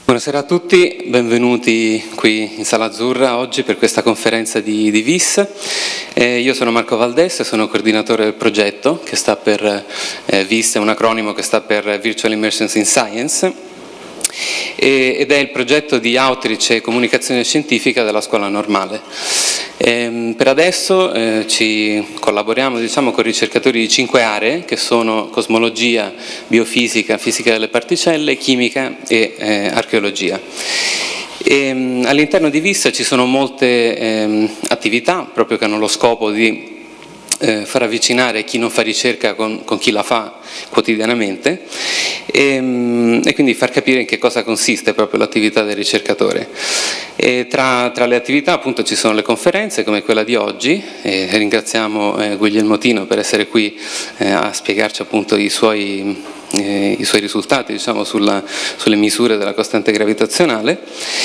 Buonasera a tutti, benvenuti qui in Sala Azzurra oggi per questa conferenza di VIS. Io sono Marco Valdés, sono coordinatore del progetto che sta per VIS, è un acronimo che sta per Virtual Immersions in Science, ed è il progetto di outreach e comunicazione scientifica della scuola normale. Per adesso ci collaboriamo con ricercatori di 5 aree che sono cosmologia, biofisica, fisica delle particelle, chimica e archeologia. All'interno di VIS ci sono molte attività proprio che hanno lo scopo di far avvicinare chi non fa ricerca con chi la fa quotidianamente e quindi far capire in che cosa consiste proprio l'attività del ricercatore. Tra le attività appunto ci sono le conferenze come quella di oggi, ringraziamo Guglielmo Tino per essere qui a spiegarci appunto i suoi risultati sulle misure della costante gravitazionale,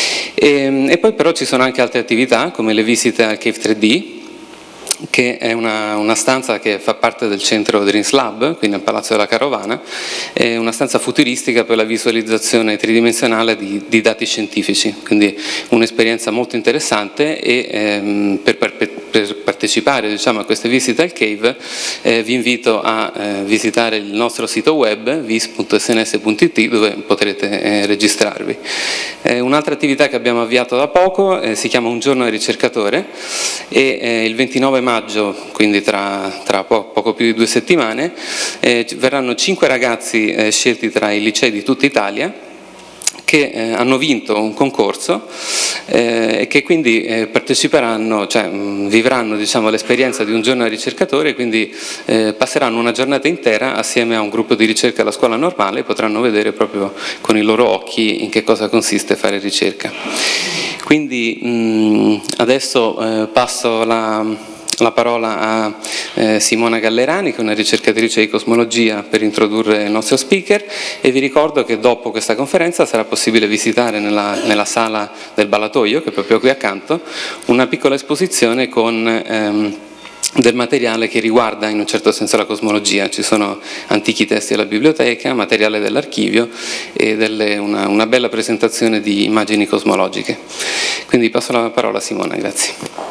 e poi però ci sono anche altre attività come le visite al Cave 3D, che è una stanza che fa parte del centro Dreams Lab, qui nel Palazzo della Carovana, è una stanza futuristica per la visualizzazione tridimensionale di dati scientifici, quindi un'esperienza molto interessante. E per partecipare a queste visite al Cave vi invito a visitare il nostro sito web vis.sns.it, dove potrete registrarvi. Un'altra attività che abbiamo avviato da poco si chiama Un giorno del ricercatore, e il 29 maggio, quindi tra poco più di 2 settimane, verranno 5 ragazzi scelti tra i licei di tutta Italia che hanno vinto un concorso e che quindi parteciperanno, vivranno l'esperienza di un giorno da ricercatore, e quindi passeranno una giornata intera assieme a un gruppo di ricerca alla scuola normale e potranno vedere proprio con i loro occhi in che cosa consiste fare ricerca. Quindi adesso passo la parola a Simona Gallerani, che è una ricercatrice di cosmologia, per introdurre il nostro speaker, e vi ricordo che dopo questa conferenza sarà possibile visitare nella sala del ballatoio, che è proprio qui accanto, una piccola esposizione con del materiale che riguarda in un certo senso la cosmologia. Ci sono antichi testi della biblioteca, materiale dell'archivio e una bella presentazione di immagini cosmologiche. Quindi passo la parola a Simona, grazie.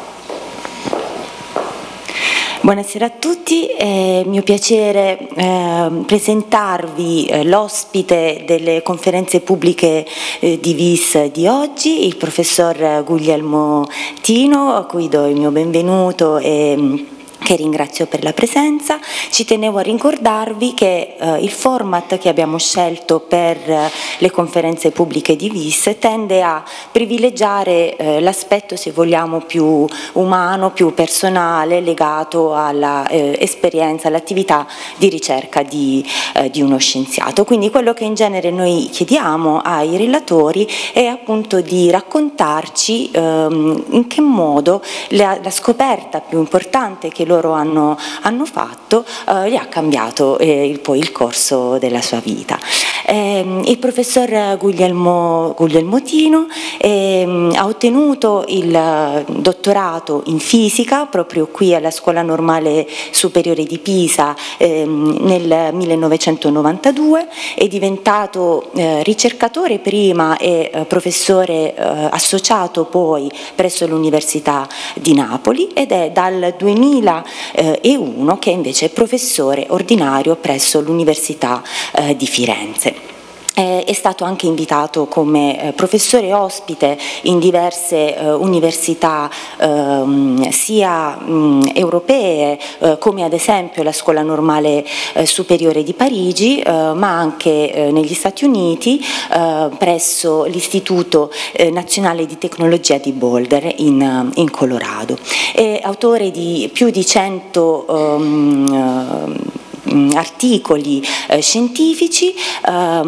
Buonasera a tutti, è mio piacere presentarvi l'ospite delle conferenze pubbliche di VIS di oggi, il professor Guglielmo Tino, a cui do il mio benvenuto e che ringrazio per la presenza. Ci tenevo a ricordarvi che il format che abbiamo scelto per le conferenze pubbliche di VIS tende a privilegiare l'aspetto, se vogliamo, più umano, più personale, legato alla esperienza, all'attività di ricerca di uno scienziato. Quindi quello che in genere noi chiediamo ai relatori è appunto di raccontarci in che modo la scoperta più importante che loro hanno fatto gli ha cambiato poi il corso della sua vita. Il professor Guglielmo Tino ha ottenuto il dottorato in fisica proprio qui alla Scuola Normale Superiore di Pisa nel 1992, è diventato ricercatore prima e professore associato poi presso l'Università di Napoli, ed è dal 2001 che invece è professore ordinario presso l'Università di Firenze. È stato anche invitato come professore ospite in diverse università sia europee come ad esempio la Scuola Normale Superiore di Parigi, ma anche negli Stati Uniti presso l'Istituto Nazionale di Tecnologia di Boulder in Colorado. È autore di più di 100 articoli scientifici. La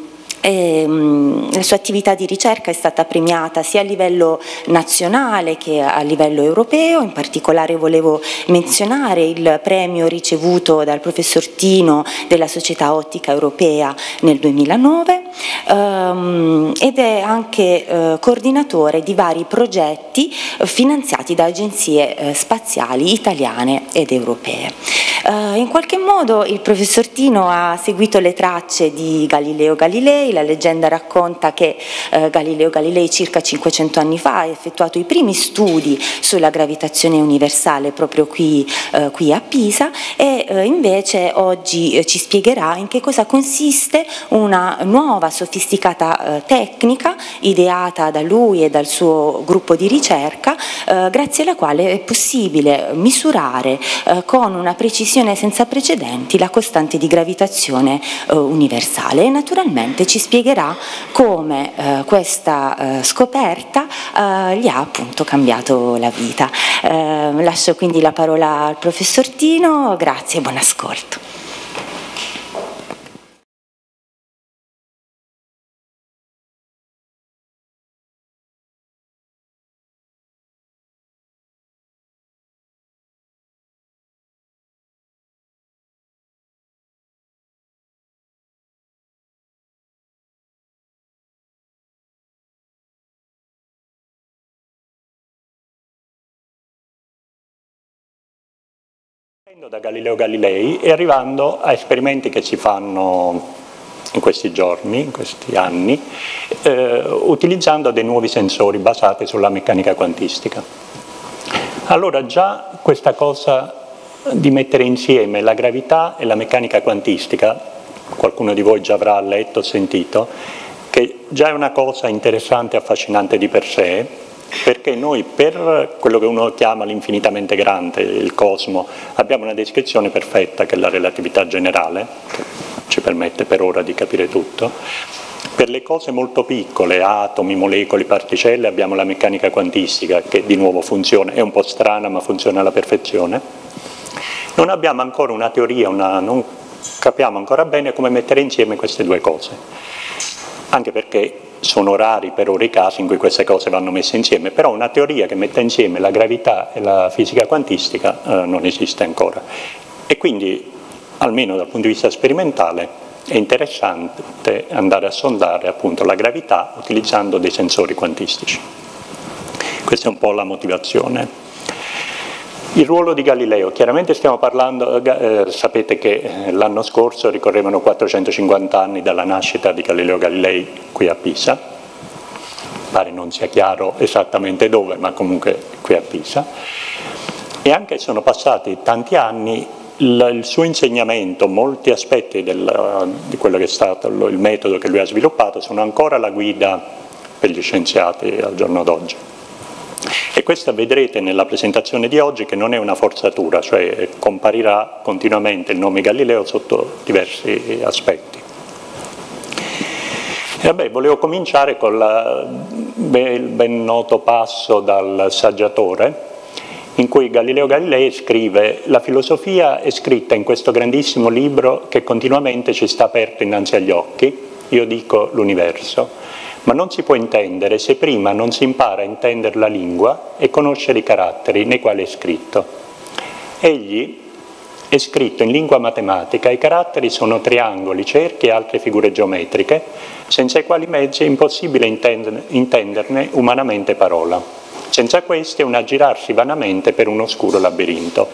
sua attività di ricerca è stata premiata sia a livello nazionale che a livello europeo. In particolare volevo menzionare il premio ricevuto dal professor Tino della Società Ottica Europea nel 2009, ed è anche coordinatore di vari progetti finanziati da agenzie spaziali italiane ed europee. In qualche modo il professor Tino ha seguito le tracce di Galileo Galilei. La leggenda racconta che Galileo Galilei circa 500 anni fa ha effettuato i primi studi sulla gravitazione universale proprio qui a Pisa, e invece oggi ci spiegherà in che cosa consiste una nuova sofisticata tecnica ideata da lui e dal suo gruppo di ricerca, grazie alla quale è possibile misurare con una precisione senza precedenti la costante di gravitazione universale, e naturalmente ci spiegherà come questa scoperta gli ha appunto cambiato la vita. Lascio quindi la parola al professor Tino, grazie e buon ascolto. Da Galileo Galilei e arrivando a esperimenti che si fanno in questi giorni, in questi anni, utilizzando dei nuovi sensori basati sulla meccanica quantistica. Allora già questa cosa di mettere insieme la gravità e la meccanica quantistica, qualcuno di voi già avrà letto o sentito, che già è una cosa interessante e affascinante di per sé, perché noi per quello che uno chiama l'infinitamente grande, il cosmo, abbiamo una descrizione perfetta che è la relatività generale, che ci permette per ora di capire tutto. Per le cose molto piccole, atomi, molecole, particelle, abbiamo la meccanica quantistica che di nuovo funziona, è un po' strana ma funziona alla perfezione. Non abbiamo ancora una teoria, non capiamo ancora bene come mettere insieme queste due cose, anche perché sono rari per ora i casi in cui queste cose vanno messe insieme, però una teoria che metta insieme la gravità e la fisica quantistica non esiste ancora. E quindi, almeno dal punto di vista sperimentale, è interessante andare a sondare appunto la gravità utilizzando dei sensori quantistici. Questa è un po' la motivazione. Il ruolo di Galileo, chiaramente stiamo parlando, sapete che l'anno scorso ricorrevano 450 anni dalla nascita di Galileo Galilei qui a Pisa, pare non sia chiaro esattamente dove, ma comunque qui a Pisa, e anche sono passati tanti anni, il suo insegnamento, molti aspetti di quello che è stato il metodo che lui ha sviluppato sono ancora la guida per gli scienziati al giorno d'oggi. E questa vedrete nella presentazione di oggi che non è una forzatura, cioè comparirà continuamente il nome Galileo sotto diversi aspetti. E vabbè, volevo cominciare con il ben noto passo dal Saggiatore, in cui Galileo Galilei scrive: la filosofia è scritta in questo grandissimo libro che continuamente ci sta aperto innanzi agli occhi, io dico l'universo, ma non si può intendere se prima non si impara a intendere la lingua e conoscere i caratteri nei quali è scritto. Egli è scritto in lingua matematica, i caratteri sono triangoli, cerchi e altre figure geometriche, senza i quali mezzi è impossibile intenderne umanamente parola. Senza questi è un aggirarsi vanamente per un oscuro labirinto.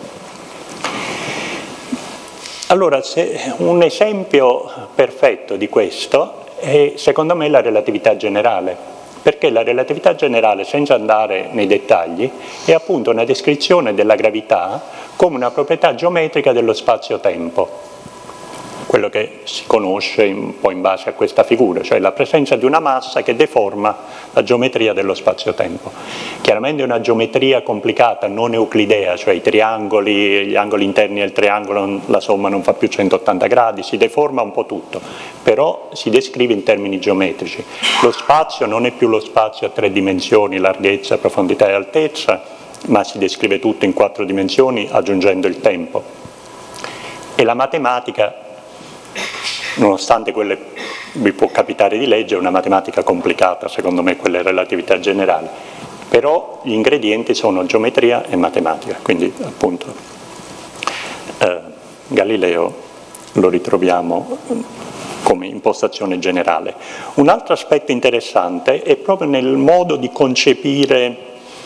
Allora, un esempio perfetto di questo è, secondo me, la relatività generale, perché la relatività generale, senza andare nei dettagli, è appunto una descrizione della gravità come una proprietà geometrica dello spazio-tempo, quello che si conosce un po' in base a questa figura, cioè la presenza di una massa che deforma la geometria dello spazio-tempo. Chiaramente è una geometria complicata, non euclidea, cioè i triangoli, gli angoli interni del triangolo, la somma non fa più 180 gradi, si deforma un po' tutto, però si descrive in termini geometrici. Lo spazio non è più lo spazio a 3 dimensioni, larghezza, profondità e altezza, ma si descrive tutto in 4 dimensioni aggiungendo il tempo. E la matematica, nonostante quelle vi può capitare di leggere, è una matematica complicata, secondo me quella è relatività generale, però gli ingredienti sono geometria e matematica, quindi appunto Galileo lo ritroviamo come impostazione generale. Un altro aspetto interessante è proprio nel modo di concepire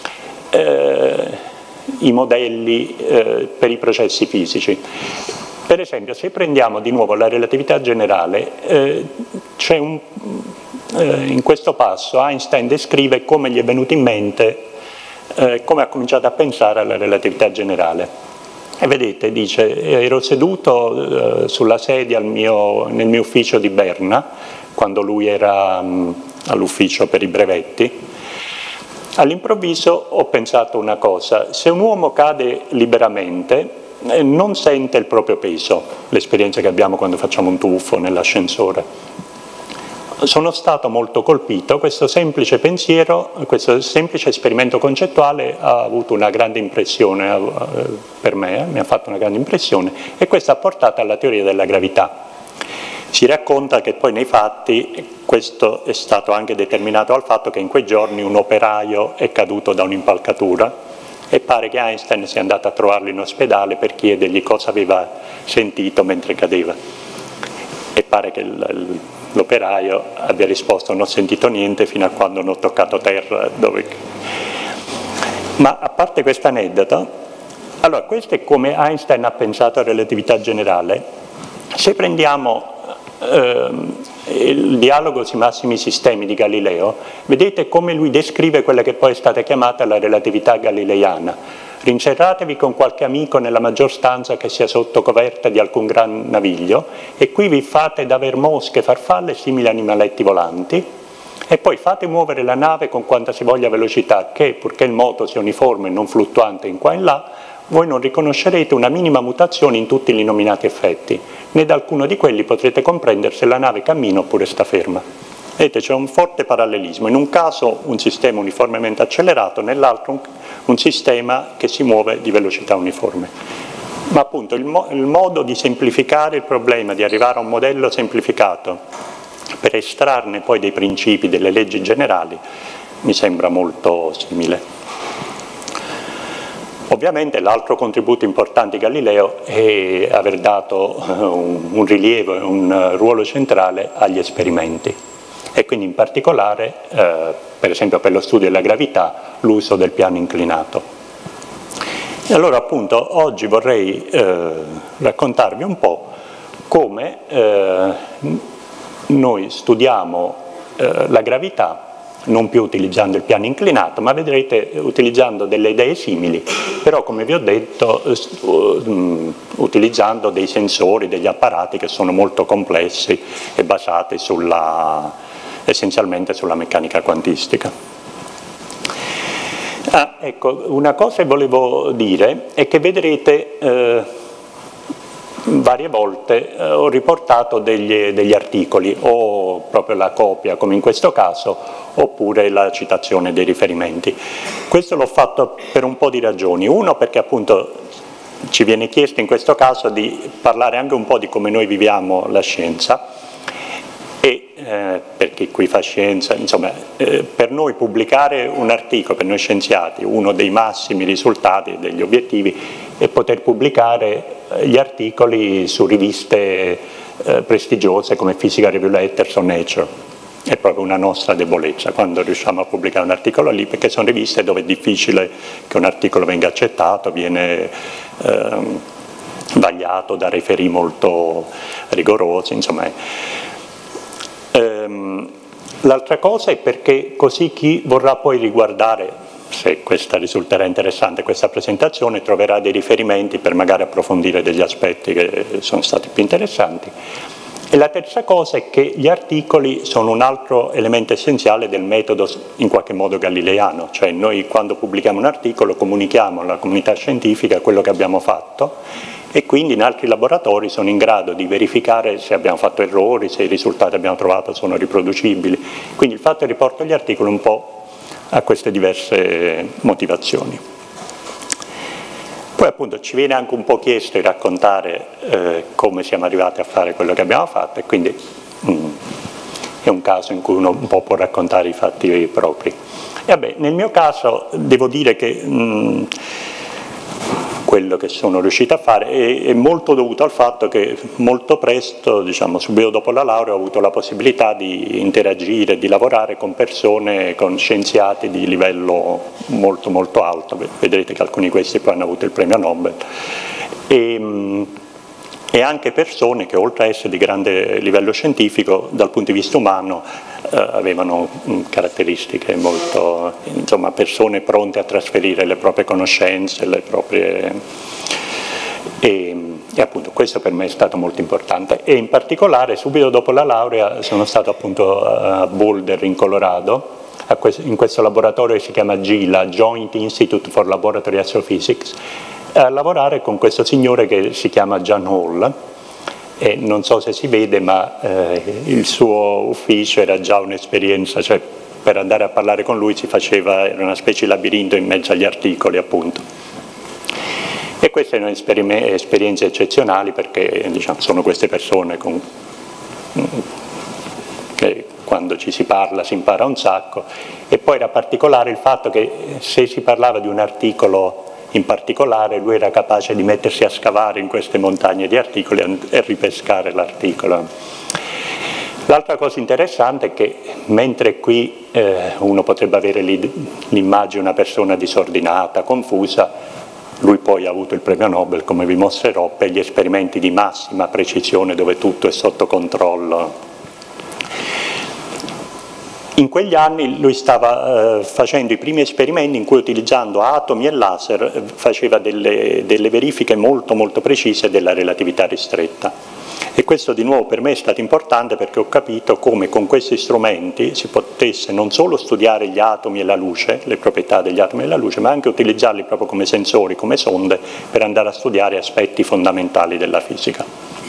i modelli per i processi fisici. Per esempio, se prendiamo di nuovo la relatività generale, c'è in questo passo Einstein descrive come gli è venuto in mente, come ha cominciato a pensare alla relatività generale. E vedete, dice, ero seduto sulla sedia nel mio ufficio di Berna, quando lui era all'ufficio per i brevetti. All'improvviso ho pensato una cosa: se un uomo cade liberamente non sente il proprio peso, l'esperienza che abbiamo quando facciamo un tuffo nell'ascensore. Sono stato molto colpito, questo semplice pensiero, questo semplice esperimento concettuale ha avuto una grande impressione per me, mi ha fatto una grande impressione, e questo ha portato alla teoria della gravità. Si racconta che poi nei fatti questo è stato anche determinato dal fatto che in quei giorni un operaio è caduto da un'impalcatura e pare che Einstein sia andato a trovarlo in ospedale per chiedergli cosa aveva sentito mentre cadeva. E pare che l'operaio abbia risposto: non ho sentito niente fino a quando non ho toccato terra. Ma a parte questo aneddoto, allora questo è come Einstein ha pensato a relatività generale. Se prendiamo il dialogo sui massimi sistemi di Galileo, vedete come lui descrive quella che poi è stata chiamata la relatività galileiana. Rincerratevi con qualche amico nella maggior stanza che sia sotto coperta di alcun gran naviglio, e qui vi fate d'aver mosche, farfalle e simili animaletti volanti, e poi fate muovere la nave con quanta si voglia velocità, che purché il moto sia uniforme e non fluttuante in qua e in là, voi non riconoscerete una minima mutazione in tutti gli nominati effetti, né da alcuno di quelli potrete comprendere se la nave cammina oppure sta ferma. Vedete, c'è un forte parallelismo: in un caso un sistema uniformemente accelerato, nell'altro un sistema che si muove di velocità uniforme. Ma appunto il modo di semplificare il problema, di arrivare a un modello semplificato per estrarne poi dei principi, delle leggi generali, mi sembra molto simile. Ovviamente l'altro contributo importante di Galileo è aver dato un rilievo e un ruolo centrale agli esperimenti, e quindi in particolare, per esempio per lo studio della gravità, l'uso del piano inclinato. E allora appunto oggi vorrei raccontarvi un po' come noi studiamo la gravità, non più utilizzando il piano inclinato, ma vedrete utilizzando delle idee simili, però come vi ho detto utilizzando dei sensori, degli apparati che sono molto complessi e basati essenzialmente sulla meccanica quantistica. Ecco, una cosa che volevo dire è che vedrete varie volte ho riportato degli articoli, o proprio la copia come in questo caso, oppure la citazione dei riferimenti. Questo l'ho fatto per un po' di ragioni. Uno, perché appunto ci viene chiesto in questo caso di parlare anche un po' di come noi viviamo la scienza, e per chi qui fa scienza, insomma, per noi pubblicare un articolo, per noi scienziati, uno dei massimi risultati, degli obiettivi, è poter pubblicare gli articoli su riviste prestigiose come Physical Review Letters o Nature. È proprio una nostra debolezza quando riusciamo a pubblicare un articolo lì, perché sono riviste dove è difficile che un articolo venga accettato, viene vagliato da referì molto rigorosi, insomma. L'altra cosa è perché così chi vorrà poi riguardare, se questa risulterà interessante questa presentazione, troverà dei riferimenti per magari approfondire degli aspetti che sono stati più interessanti. E la terza cosa è che gli articoli sono un altro elemento essenziale del metodo in qualche modo galileiano, cioè noi quando pubblichiamo un articolo comunichiamo alla comunità scientifica quello che abbiamo fatto, e quindi in altri laboratori sono in grado di verificare se abbiamo fatto errori, se i risultati che abbiamo trovato sono riproducibili. Quindi il fatto che riporto gli articoli un po' a queste diverse motivazioni. Poi appunto ci viene anche un po' chiesto di raccontare come siamo arrivati a fare quello che abbiamo fatto, e quindi è un caso in cui uno un po' può raccontare i fatti propri. E vabbè, nel mio caso devo dire che quello che sono riuscito a fare, è molto dovuto al fatto che molto presto, diciamo subito dopo la laurea, ho avuto la possibilità di interagire, di lavorare con persone, con scienziati di livello molto molto alto. Vedrete che alcuni di questi poi hanno avuto il premio Nobel, e anche persone che oltre a essere di grande livello scientifico, dal punto di vista umano avevano caratteristiche molto, insomma, persone pronte a trasferire le proprie conoscenze, le proprie, e appunto questo per me è stato molto importante. E in particolare subito dopo la laurea sono stato appunto a Boulder in Colorado, in questo laboratorio che si chiama GILA, Joint Institute for Laboratory Astrophysics, a lavorare con questo signore che si chiama Jan Hall, e non so se si vede, ma il suo ufficio era già un'esperienza, cioè per andare a parlare con lui era una specie di labirinto in mezzo agli articoli, appunto. E queste erano esperienze eccezionali, perché diciamo, sono queste persone che quando ci si parla si impara un sacco, e poi era particolare il fatto che se si parlava di un articolo in particolare lui era capace di mettersi a scavare in queste montagne di articoli e ripescare l'articolo. L'altra cosa interessante è che mentre qui uno potrebbe avere l'immagine di una persona disordinata, confusa, lui poi ha avuto il premio Nobel, come vi mostrerò, per gli esperimenti di massima precisione dove tutto è sotto controllo. In quegli anni lui stava facendo i primi esperimenti in cui, utilizzando atomi e laser, faceva delle verifiche molto molto precise della relatività ristretta. E questo di nuovo per me è stato importante, perché ho capito come con questi strumenti si potesse non solo studiare gli atomi e la luce, le proprietà degli atomi e la luce, ma anche utilizzarli proprio come sensori, come sonde, per andare a studiare aspetti fondamentali della fisica.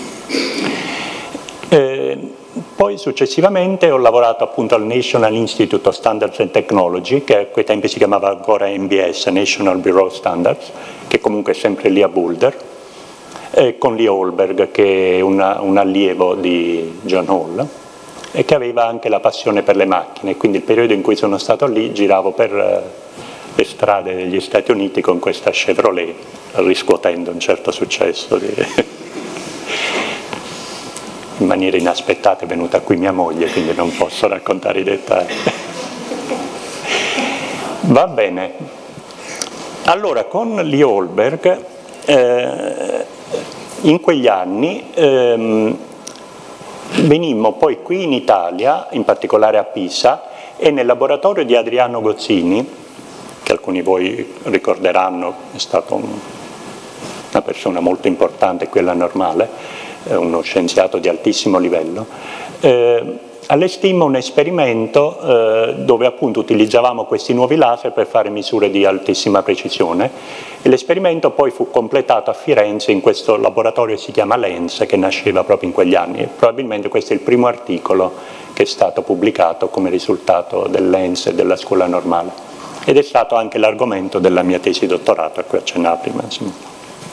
Poi successivamente ho lavorato appunto al National Institute of Standards and Technology, che a quei tempi si chiamava ancora NBS, National Bureau of Standards, che comunque è sempre lì a Boulder, con Lee Holberg, che è un allievo di John Hall, e che aveva anche la passione per le macchine. Quindi il periodo in cui sono stato lì giravo per le strade degli Stati Uniti con questa Chevrolet, riscuotendo un certo successo. In maniera inaspettata è venuta qui mia moglie, quindi non posso raccontare i dettagli. Va bene. Allora, con Lee Holberg, in quegli anni venimmo poi qui in Italia, in particolare a Pisa, e nel laboratorio di Adriano Gozzini, che alcuni di voi ricorderanno, è stato una persona molto importante qui alla Normale, uno scienziato di altissimo livello, allestimmo un esperimento dove appunto utilizzavamo questi nuovi laser per fare misure di altissima precisione, e l'esperimento poi fu completato a Firenze in questo laboratorio che si chiama LENS, che nasceva proprio in quegli anni, e probabilmente questo è il primo articolo che è stato pubblicato come risultato del LENS e della scuola normale, ed è stato anche l'argomento della mia tesi di dottorato, a cui accennavo prima. Insomma.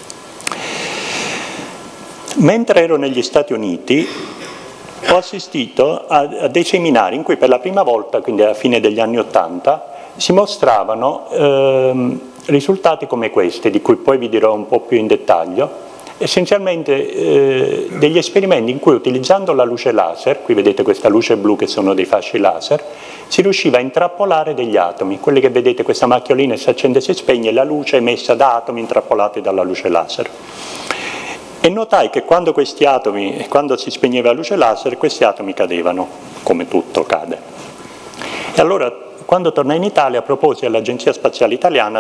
Mentre ero negli Stati Uniti ho assistito a dei seminari in cui per la prima volta, quindi alla fine degli anni '80, si mostravano risultati come questi, di cui poi vi dirò un po' più in dettaglio, essenzialmente degli esperimenti in cui, utilizzando la luce laser, qui vedete questa luce blu che sono dei fasci laser, si riusciva a intrappolare degli atomi. Quelli che vedete, questa macchiolina si accende e si spegne, la luce è emessa da atomi intrappolati dalla luce laser. E notai che quando questi atomi, quando si spegneva la luce laser, questi atomi cadevano, come tutto cade. E allora, quando tornai in Italia, proposi all'Agenzia Spaziale Italiana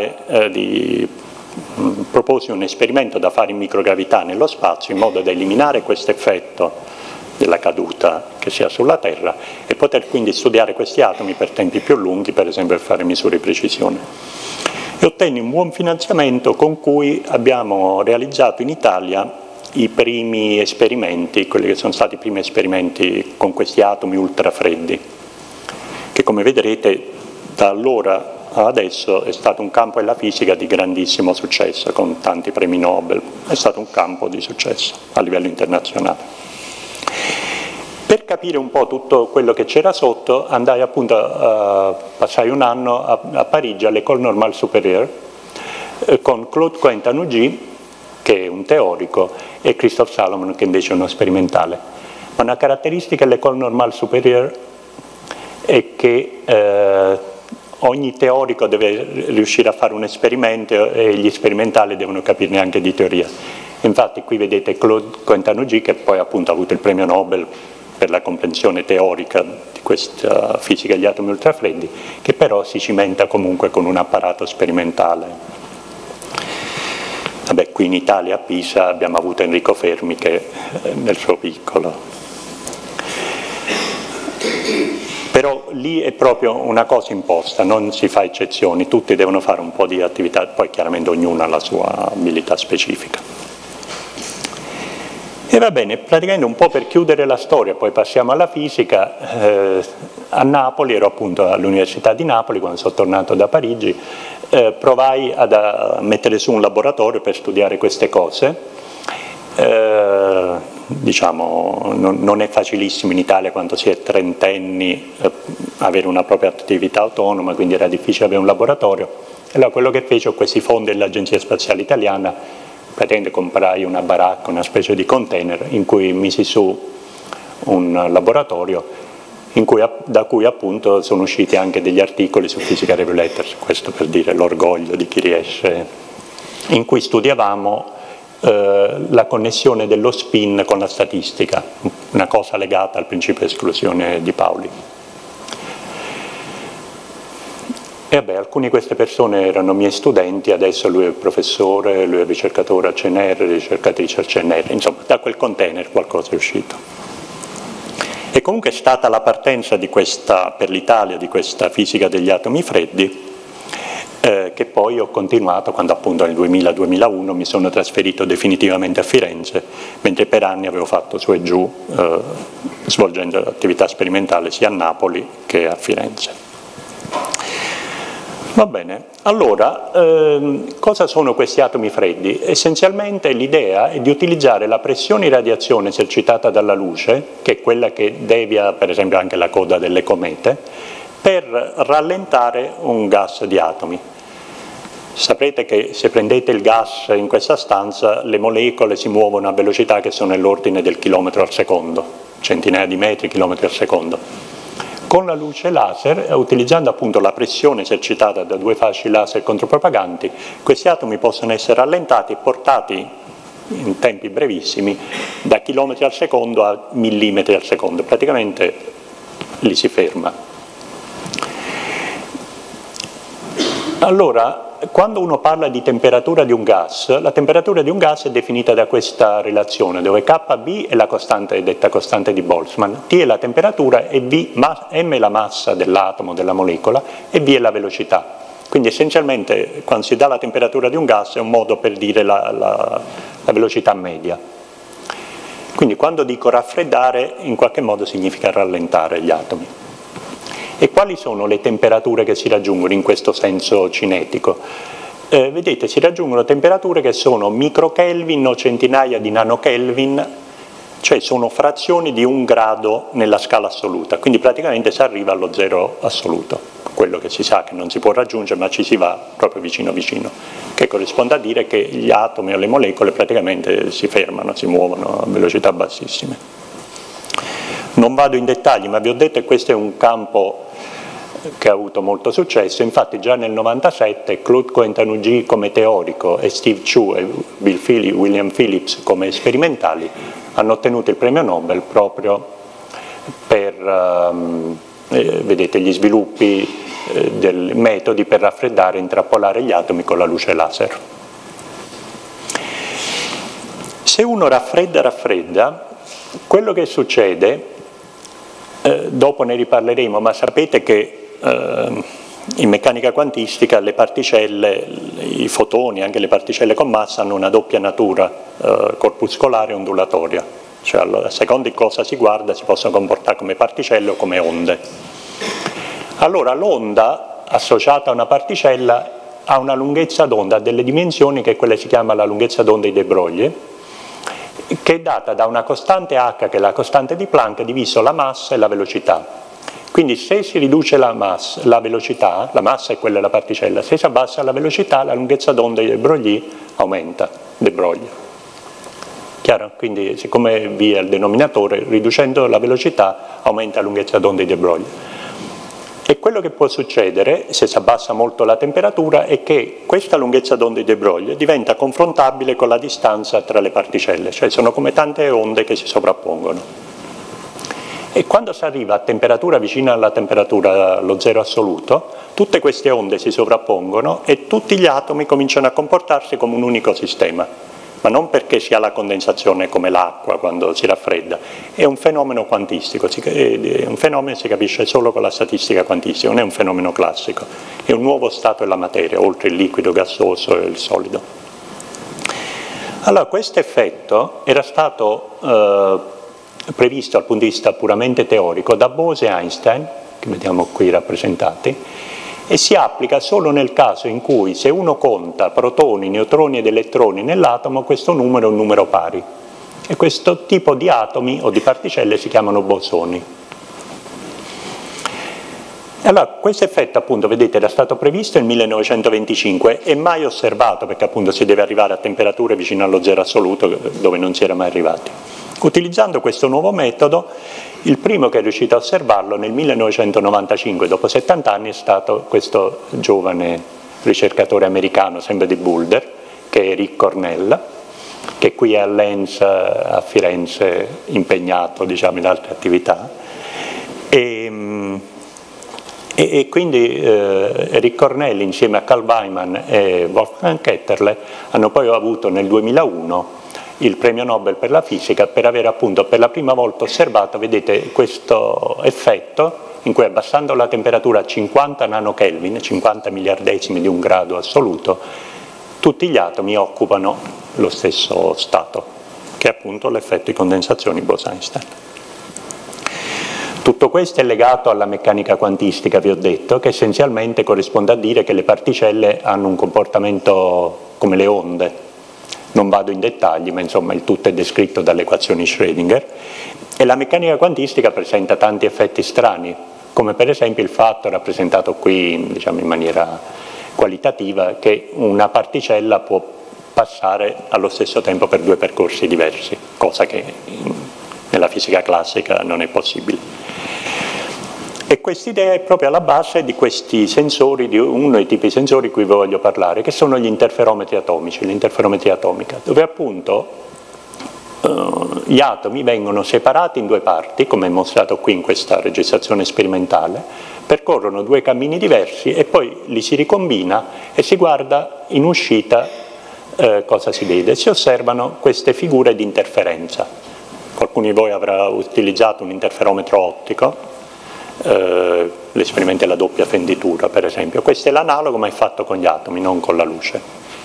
proposi un esperimento da fare in microgravità nello spazio, in modo da eliminare questo effetto della caduta che si ha sulla Terra, e poter quindi studiare questi atomi per tempi più lunghi, per esempio per fare misure di precisione. E ottenni un buon finanziamento con cui abbiamo realizzato in Italia i primi esperimenti, quelli che sono stati i primi esperimenti con questi atomi ultrafreddi, che come vedrete da allora a adesso è stato un campo della fisica di grandissimo successo, con tanti premi Nobel, è stato un campo di successo a livello internazionale. Per capire un po' tutto quello che c'era sotto, andai appunto passai un anno a Parigi all'École Normale Supérieure, con Claude Cohen-Tanougy, che è un teorico, e Christophe Salomon, che invece è uno sperimentale. Ma una caratteristica dell'École Normale Supérieure è che ogni teorico deve riuscire a fare un esperimento e gli sperimentali devono capirne anche di teoria. Infatti qui vedete Claude Cohen-Tanougy, che poi appunto ha avuto il premio Nobel per la comprensione teorica di questa fisica degli atomi ultrafreddi, che però si cimenta comunque con un apparato sperimentale. Vabbè, qui in Italia a Pisa abbiamo avuto Enrico Fermi che nel suo piccolo. Però lì è proprio una cosa imposta, non si fa eccezioni, tutti devono fare un po' di attività, poi chiaramente ognuno ha la sua abilità specifica. E va bene, praticamente un po' per chiudere la storia, poi passiamo alla fisica. A Napoli, ero appunto all'Università di Napoli quando sono tornato da Parigi, provai a mettere su un laboratorio per studiare queste cose. Diciamo, non è facilissimo in Italia quando si è trentenni avere una propria attività autonoma, quindi era difficile avere un laboratorio. E allora quello che feci, ho questi fondi dell'Agenzia Spaziale Italiana, praticamente comprai una baracca, una specie di container in cui misi su un laboratorio da cui appunto sono usciti anche degli articoli su Physical Review Letters, questo per dire l'orgoglio di chi riesce, in cui studiavamo la connessione dello spin con la statistica, una cosa legata al principio di esclusione di Pauli. E vabbè, alcune di queste persone erano miei studenti, adesso lui è professore, lui è ricercatore al CNR, ricercatrice al CNR, insomma da quel container qualcosa è uscito. E comunque è stata la partenza di questa, per l'Italia, di questa fisica degli atomi freddi, che poi ho continuato quando appunto nel 2000-2001 mi sono trasferito definitivamente a Firenze, mentre per anni avevo fatto su e giù, svolgendo attività sperimentale sia a Napoli che a Firenze. Va bene, allora cosa sono questi atomi freddi? Essenzialmente l'idea è di utilizzare la pressione di radiazione esercitata dalla luce, che è quella che devia per esempio anche la coda delle comete, per rallentare un gas di atomi. Saprete che se prendete il gas in questa stanza le molecole si muovono a velocità che sono nell'ordine del chilometro al secondo, centinaia di metri, chilometri al secondo. Con la luce laser, utilizzando appunto la pressione esercitata da due fasci laser contropropaganti, questi atomi possono essere rallentati e portati in tempi brevissimi da chilometri al secondo a millimetri al secondo, praticamente li si ferma. Allora, quando uno parla di temperatura di un gas, la temperatura di un gas è definita da questa relazione, dove KB è la costante, è detta costante di Boltzmann, T è la temperatura e M è la massa dell'atomo, della molecola, e V è la velocità. Quindi essenzialmente quando si dà la temperatura di un gas è un modo per dire la velocità media. Quindi quando dico raffreddare, in qualche modo significa rallentare gli atomi. E quali sono le temperature che si raggiungono in questo senso cinetico? Vedete, si raggiungono temperature che sono microkelvin o centinaia di nanokelvin, cioè sono frazioni di 1 grado nella scala assoluta, quindi praticamente si arriva allo zero assoluto, quello che si sa che non si può raggiungere ma ci si va proprio vicino vicino, che corrisponde a dire che gli atomi o le molecole praticamente si fermano, si muovono a velocità bassissime. Non vado in dettagli, ma vi ho detto che questo è un campo che ha avuto molto successo. Infatti già nel 1997 Claude Cohen-Tanougy come teorico e Steve Chu e William Phillips come sperimentali hanno ottenuto il premio Nobel proprio per vedete, gli sviluppi dei metodi per raffreddare e intrappolare gli atomi con la luce laser. Se uno raffredda, quello che succede, dopo ne riparleremo, ma sapete che in meccanica quantistica le particelle, i fotoni, anche le particelle con massa hanno una doppia natura corpuscolare e ondulatoria, cioè a seconda di cosa si guarda si possono comportare come particelle o come onde. Allora l'onda associata a una particella ha una lunghezza d'onda, ha delle dimensioni che quella si chiama la lunghezza d'onda di de Broglie, che è data da una costante h che è la costante di Planck diviso la massa e la velocità. Quindi se si riduce la velocità, la massa è quella della particella, se si abbassa la velocità, la lunghezza d'onda di de Broglie aumenta, de Broglie. Chiaro? Quindi siccome vi è il denominatore, riducendo la velocità aumenta la lunghezza d'onda di de Broglie. E quello che può succedere, se si abbassa molto la temperatura, è che questa lunghezza d'onda di de Broglie diventa confrontabile con la distanza tra le particelle, cioè sono come tante onde che si sovrappongono. E quando si arriva a temperatura vicina alla temperatura, allo zero assoluto, tutte queste onde si sovrappongono e tutti gli atomi cominciano a comportarsi come un unico sistema. Ma non perché si ha la condensazione come l'acqua quando si raffredda, è un fenomeno quantistico, è un fenomeno che si capisce solo con la statistica quantistica, non è un fenomeno classico, è un nuovo stato della materia, oltre il liquido, gassoso e il solido. Allora, questo effetto era stato previsto dal punto di vista puramente teorico da Bose e Einstein, che vediamo qui rappresentati, e si applica solo nel caso in cui, se uno conta protoni, neutroni ed elettroni nell'atomo, questo numero è un numero pari. E questo tipo di atomi o di particelle si chiamano bosoni. Allora, questo effetto, appunto, vedete, era stato previsto nel 1925 e mai osservato, perché appunto si deve arrivare a temperature vicino allo zero assoluto dove non si era mai arrivati. Utilizzando questo nuovo metodo, il primo che è riuscito a osservarlo nel 1995, dopo 70 anni, è stato questo giovane ricercatore americano, sempre di Boulder, che è Rick Cornell, che qui è all'ENS a Firenze impegnato, diciamo, in altre attività. E quindi Rick Cornell insieme a Carl Weyman e Wolfgang Ketterle hanno poi avuto nel 2001 il premio Nobel per la fisica per aver appunto per la prima volta osservato, vedete, questo effetto in cui abbassando la temperatura a 50 nanokelvin, 50 miliardesimi di un grado assoluto, tutti gli atomi occupano lo stesso stato, che è appunto l'effetto di condensazione Bose-Einstein. Tutto questo è legato alla meccanica quantistica, vi ho detto, che essenzialmente corrisponde a dire che le particelle hanno un comportamento come le onde. Non vado in dettagli, ma insomma il tutto è descritto dalle equazioni Schrödinger, e la meccanica quantistica presenta tanti effetti strani, come per esempio il fatto, rappresentato qui, diciamo, in maniera qualitativa, che una particella può passare allo stesso tempo per due percorsi diversi, cosa che nella fisica classica non è possibile. E quest'idea è proprio alla base di questi sensori, di uno dei tipi di sensori di cui vi voglio parlare, che sono gli interferometri atomici, l'interferometria atomica, dove appunto gli atomi vengono separati in due parti, come è mostrato qui in questa registrazione sperimentale, percorrono due cammini diversi e poi li si ricombina e si guarda in uscita cosa si vede. Si osservano queste figure di interferenza. Qualcuno di voi avrà utilizzato un interferometro ottico, l'esperimento della doppia fenditura per esempio. Questo è l'analogo, ma è fatto con gli atomi, non con la luce.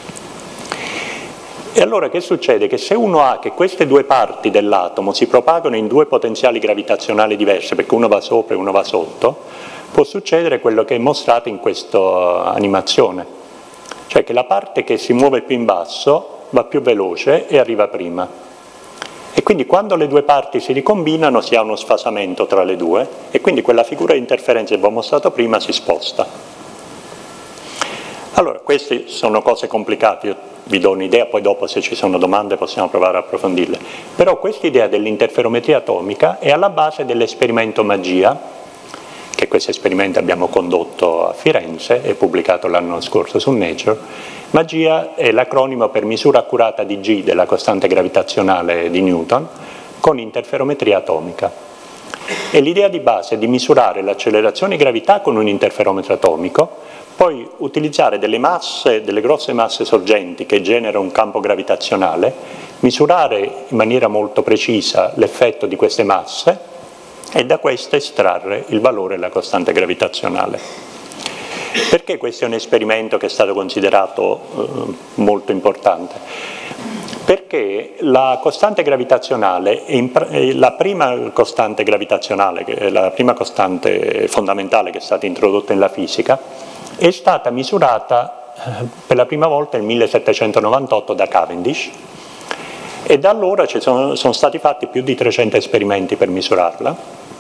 E allora che succede? Che se uno ha che queste due parti dell'atomo si propagano in due potenziali gravitazionali diverse, perché uno va sopra e uno va sotto, può succedere quello che è mostrato in questa animazione, cioè che la parte che si muove più in basso va più veloce e arriva prima. E quindi quando le due parti si ricombinano si ha uno sfasamento tra le due e quindi quella figura di interferenza che vi ho mostrato prima si sposta. Allora, queste sono cose complicate, io vi do un'idea, poi dopo se ci sono domande possiamo provare a approfondirle. Però questa idea dell'interferometria atomica è alla base dell'esperimento MAGIA, che questo esperimento abbiamo condotto a Firenze e pubblicato l'anno scorso su Nature. MAGIA è l'acronimo per misura accurata di G della costante gravitazionale di Newton con interferometria atomica. E l'idea di base è di misurare l'accelerazione di gravità con un interferometro atomico, poi utilizzare delle masse, delle grosse masse sorgenti che generano un campo gravitazionale, misurare in maniera molto precisa l'effetto di queste masse e da questo estrarre il valore della costante gravitazionale. Perché questo è un esperimento che è stato considerato molto importante? Perché la costante gravitazionale, la prima costante gravitazionale, la prima costante fondamentale che è stata introdotta nella fisica, è stata misurata per la prima volta nel 1798 da Cavendish e da allora sono stati fatti più di 300 esperimenti per misurarla.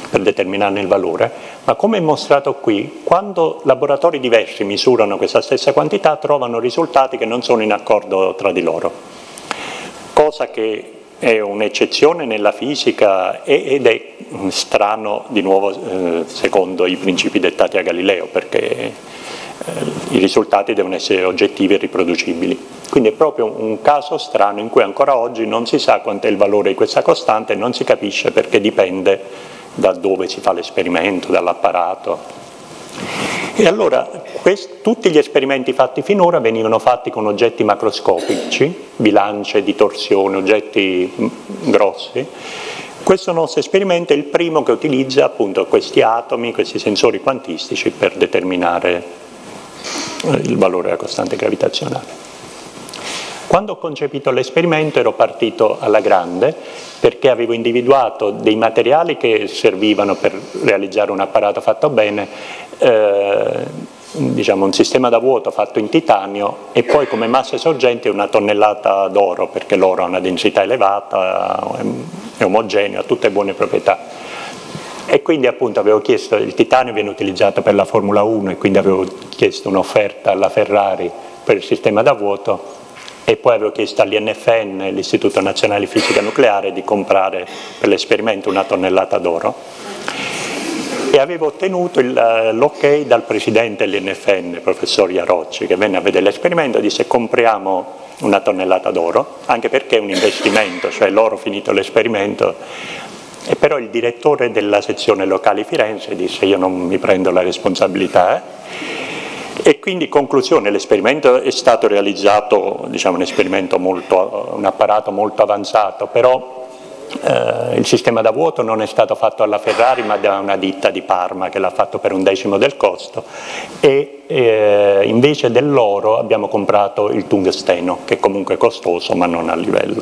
per determinarne il valore, ma come è mostrato qui, quando laboratori diversi misurano questa stessa quantità trovano risultati che non sono in accordo tra di loro, cosa che è un'eccezione nella fisica ed è strano di nuovo secondo i principi dettati a Galileo, perché i risultati devono essere oggettivi e riproducibili. Quindi è proprio un caso strano in cui ancora oggi non si sa quant'è il valore di questa costante e non si capisce perché dipende da dove si fa l'esperimento, dall'apparato. E allora tutti gli esperimenti fatti finora venivano fatti con oggetti macroscopici, bilance di torsione, oggetti grossi. Questo nostro esperimento è il primo che utilizza appunto questi atomi, questi sensori quantistici per determinare il valore della costante gravitazionale. Quando ho concepito l'esperimento ero partito alla grande perché avevo individuato dei materiali che servivano per realizzare un apparato fatto bene, diciamo un sistema da vuoto fatto in titanio e poi come masse sorgenti 1 tonnellata d'oro, perché l'oro ha una densità elevata, è omogeneo, ha tutte buone proprietà. E quindi appunto avevo chiesto, il titanio viene utilizzato per la Formula 1 e quindi avevo chiesto un'offerta alla Ferrari per il sistema da vuoto e poi avevo chiesto all'INFN, l'Istituto Nazionale di Fisica Nucleare, di comprare per l'esperimento 1 tonnellata d'oro e avevo ottenuto l'ok dal presidente dell'INFN, professor Iarocci, che venne a vedere l'esperimento e disse compriamo 1 tonnellata d'oro, anche perché è un investimento, cioè l'oro finito l'esperimento. E però il direttore della sezione locale Firenze disse io non mi prendo la responsabilità. E quindi conclusione, l'esperimento è stato realizzato, diciamo un apparato molto avanzato, però il sistema da vuoto non è stato fatto alla Ferrari ma da una ditta di Parma che l'ha fatto per 1/10 del costo e invece dell'oro abbiamo comprato il tungsteno, che comunque è costoso ma non a livello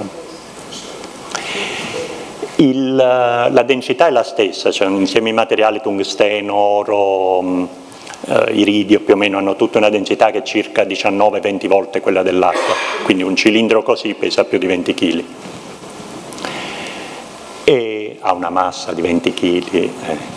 la densità è la stessa, cioè insieme ai materiali tungsteno, oro, iridio più o meno hanno tutta una densità che è circa 19-20 volte quella dell'acqua, quindi un cilindro così pesa più di 20 kg e ha una massa di 20 kg.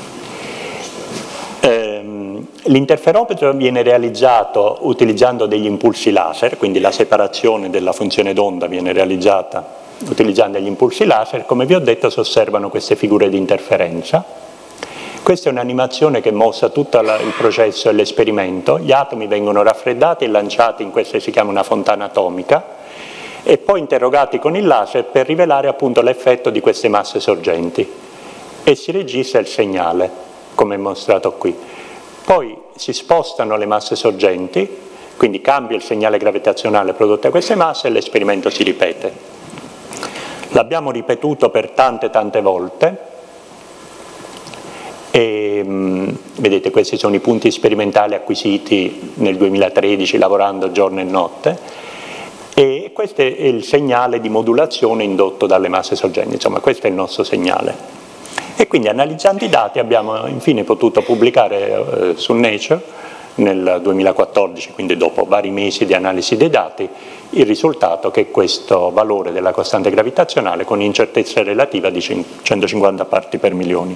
L'interferometro viene realizzato utilizzando degli impulsi laser, quindi la separazione della funzione d'onda viene realizzata utilizzando gli impulsi laser. Come vi ho detto si osservano queste figure di interferenza. Questa è un'animazione che mostra tutto il processo dell'esperimento. Gli atomi vengono raffreddati e lanciati in questa che si chiama una fontana atomica e poi interrogati con il laser per rivelare appunto l'effetto di queste masse sorgenti e si registra il segnale, come è mostrato qui. Poi si spostano le masse sorgenti, quindi cambia il segnale gravitazionale prodotto da queste masse e l'esperimento si ripete. L'abbiamo ripetuto per tante volte e vedete questi sono i punti sperimentali acquisiti nel 2013 lavorando giorno e notte e questo è il segnale di modulazione indotto dalle masse sorgenti, insomma questo è il nostro segnale. E quindi analizzando i dati abbiamo infine potuto pubblicare su Nature nel 2014, quindi dopo vari mesi di analisi dei dati, il risultato che è questo valore della costante gravitazionale con incertezza relativa di 150 parti per milione.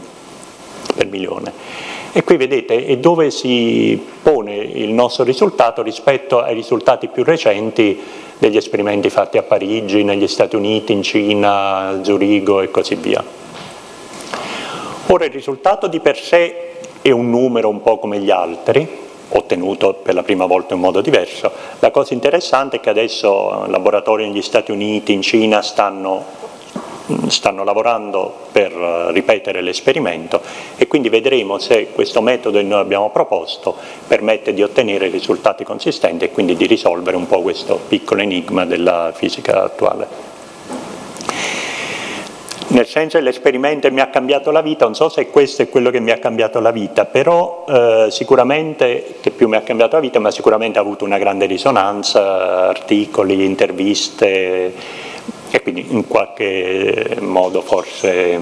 E qui vedete è dove si pone il nostro risultato rispetto ai risultati più recenti degli esperimenti fatti a Parigi, negli Stati Uniti, in Cina, a Zurigo e così via. Ora il risultato di per sé è un numero un po' come gli altri, ottenuto per la prima volta in modo diverso. La cosa interessante è che adesso laboratori negli Stati Uniti, in Cina stanno lavorando per ripetere l'esperimento e quindi vedremo se questo metodo che noi abbiamo proposto permette di ottenere risultati consistenti e quindi di risolvere un po' questo piccolo enigma della fisica attuale. Nel senso che l'esperimento mi ha cambiato la vita, non so se questo è quello che mi ha cambiato la vita, però sicuramente, che più mi ha cambiato la vita, ma sicuramente ha avuto una grande risonanza, articoli, interviste, e quindi in qualche modo forse,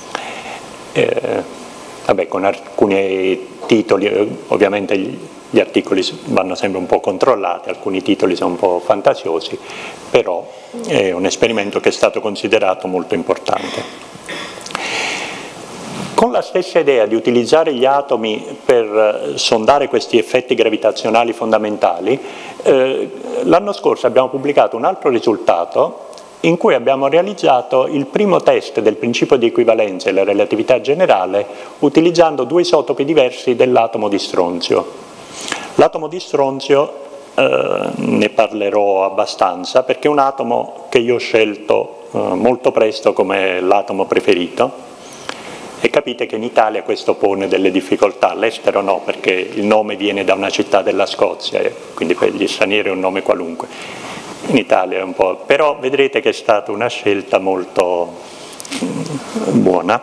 con alcuni titoli, ovviamente gli articoli vanno sempre un po' controllati, alcuni titoli sono un po' fantasiosi, però è un esperimento che è stato considerato molto importante. Con la stessa idea di utilizzare gli atomi per sondare questi effetti gravitazionali fondamentali, l'anno scorso abbiamo pubblicato un altro risultato in cui abbiamo realizzato il primo test del principio di equivalenza e la relatività generale utilizzando due isotopi diversi dell'atomo di stronzio. L'atomo di stronzio ne parlerò abbastanza perché è un atomo che io ho scelto molto presto come l'atomo preferito e capite che in Italia questo pone delle difficoltà, all'estero no, perché il nome viene da una città della Scozia e quindi per gli stranieri è un nome qualunque. In Italia è un po', però vedrete che è stata una scelta molto buona.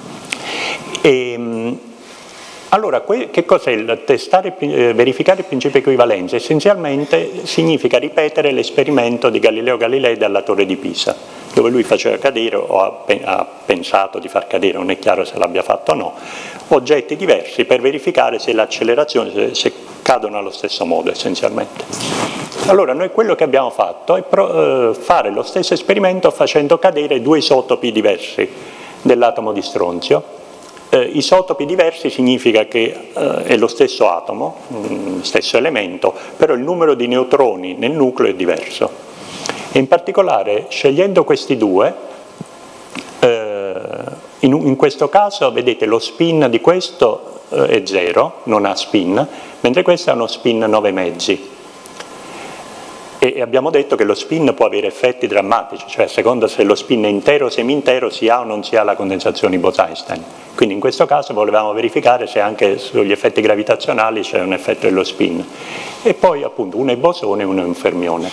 Allora, che cos'è il verificare il principio di equivalenza? Essenzialmente significa ripetere l'esperimento di Galileo Galilei dalla Torre di Pisa, dove lui faceva cadere, o ha pensato di far cadere, non è chiaro se l'abbia fatto o no, oggetti diversi per verificare se l'accelerazione, se cadono allo stesso modo essenzialmente. Allora, noi quello che abbiamo fatto è fare lo stesso esperimento facendo cadere due isotopi diversi dell'atomo di stronzio. Isotopi diversi significa che è lo stesso atomo, stesso elemento, però il numero di neutroni nel nucleo è diverso. E in particolare, scegliendo questi due, in questo caso, vedete, lo spin di questo è 0, non ha spin, mentre questo ha uno spin 9 mezzi. E abbiamo detto che lo spin può avere effetti drammatici, cioè a seconda se lo spin è intero o semi-intero si ha o non si ha la condensazione di Bose-Einstein. Quindi in questo caso volevamo verificare se anche sugli effetti gravitazionali c'è un effetto dello spin. E poi appunto uno è bosone e uno è un fermione.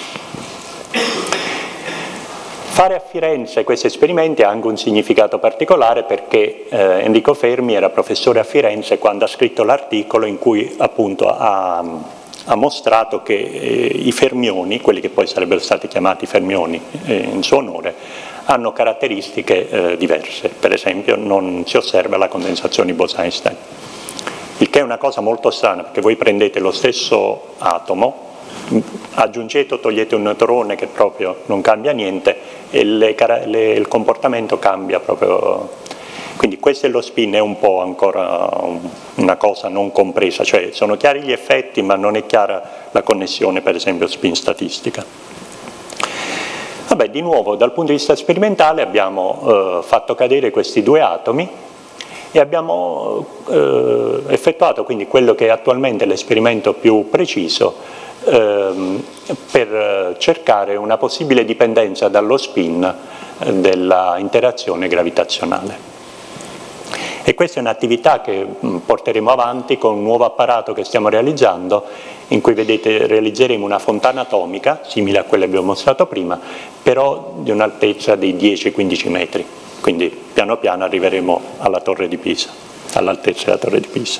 Fare a Firenze questi esperimenti ha anche un significato particolare perché Enrico Fermi era professore a Firenze quando ha scritto l'articolo in cui appunto ha mostrato che i fermioni, quelli che poi sarebbero stati chiamati fermioni in suo onore, hanno caratteristiche diverse. Per esempio non si osserva la condensazione di Bose-Einstein, il che è una cosa molto strana perché voi prendete lo stesso atomo, aggiungete o togliete un neutrone che proprio non cambia niente e il comportamento cambia proprio. Quindi questo è lo spin, è un po' ancora una cosa non compresa, cioè sono chiari gli effetti ma non è chiara la connessione per esempio spin statistica. Vabbè, di nuovo dal punto di vista sperimentale abbiamo fatto cadere questi due atomi e abbiamo effettuato quindi quello che è attualmente l'esperimento più preciso per cercare una possibile dipendenza dallo spin della interazione gravitazionale. E questa è un'attività che porteremo avanti con un nuovo apparato che stiamo realizzando, in cui vedete realizzeremo una fontana atomica, simile a quella che abbiamo mostrato prima, però di un'altezza di 10-15 metri. Quindi piano piano arriveremo alla Torre di Pisa, all'altezza della Torre di Pisa.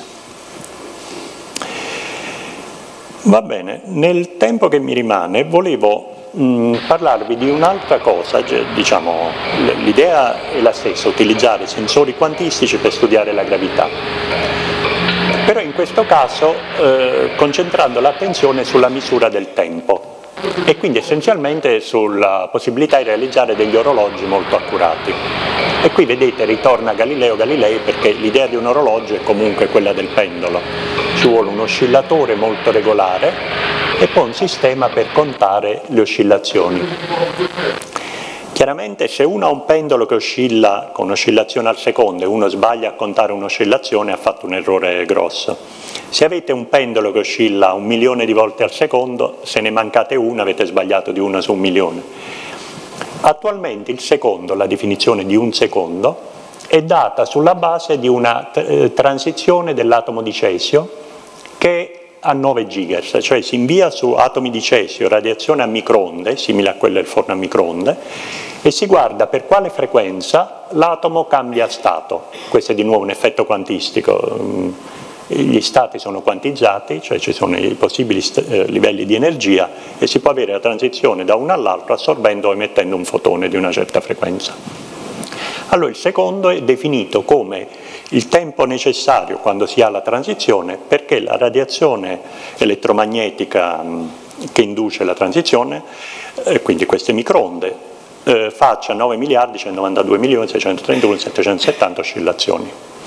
Va bene, nel tempo che mi rimane volevo parlarvi di un'altra cosa, diciamo, l'idea è la stessa, utilizzare sensori quantistici per studiare la gravità, però in questo caso concentrando l'attenzione sulla misura del tempo e quindi essenzialmente sulla possibilità di realizzare degli orologi molto accurati. E qui vedete ritorna Galileo Galilei perché l'idea di un orologio è comunque quella del pendolo, ci vuole un oscillatore molto regolare e poi un sistema per contare le oscillazioni. Chiaramente se uno ha un pendolo che oscilla con oscillazione al secondo e uno sbaglia a contare un'oscillazione ha fatto un errore grosso. Se avete un pendolo che oscilla 1 milione di volte al secondo, se ne mancate una avete sbagliato di 1 su 1 milione. Attualmente il secondo, la definizione di un secondo, è data sulla base di una transizione dell'atomo di cesio che a 9 GHz, cioè si invia su atomi di cesio radiazione a microonde, simile a quella del forno a microonde, e si guarda per quale frequenza l'atomo cambia stato. Questo è di nuovo un effetto quantistico, gli stati sono quantizzati, cioè ci sono i possibili livelli di energia e si può avere la transizione da uno all'altro assorbendo o emettendo un fotone di una certa frequenza. Allora il secondo è definito come il tempo necessario quando si ha la transizione perché la radiazione elettromagnetica che induce la transizione, quindi queste microonde, faccia 9 miliardi 192 milioni 631 770 oscillazioni.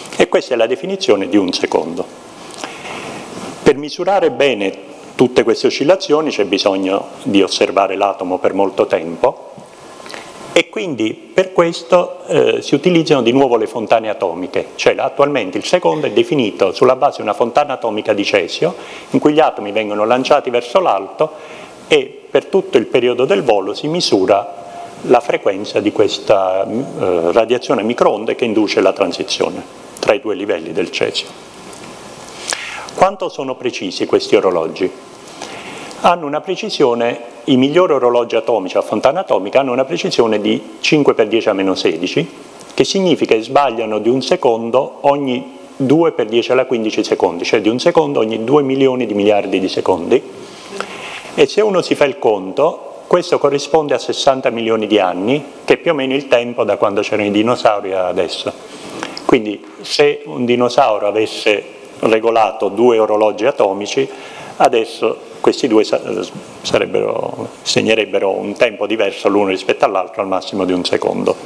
E questa è la definizione di un secondo. Per misurare bene tutte queste oscillazioni c'è bisogno di osservare l'atomo per molto tempo e quindi per questo si utilizzano di nuovo le fontane atomiche, cioè attualmente il secondo è definito sulla base di una fontana atomica di cesio in cui gli atomi vengono lanciati verso l'alto e per tutto il periodo del volo si misura la frequenza di questa radiazione microonde che induce la transizione tra i due livelli del cesio. Quanto sono precisi questi orologi? Hanno una precisione, i migliori orologi atomici a fontana atomica hanno una precisione di 5 per 10 a meno 16, che significa che sbagliano di un secondo ogni 2 per 10 alla 15 secondi, cioè di un secondo ogni 2 milioni di miliardi di secondi. E se uno si fa il conto, questo corrisponde a 60 milioni di anni, che è più o meno il tempo da quando c'erano i dinosauri a adesso. Quindi se un dinosauro avesse regolato 2 orologi atomici, adesso questi 2 segnerebbero un tempo diverso l'uno rispetto all'altro, al massimo di un secondo.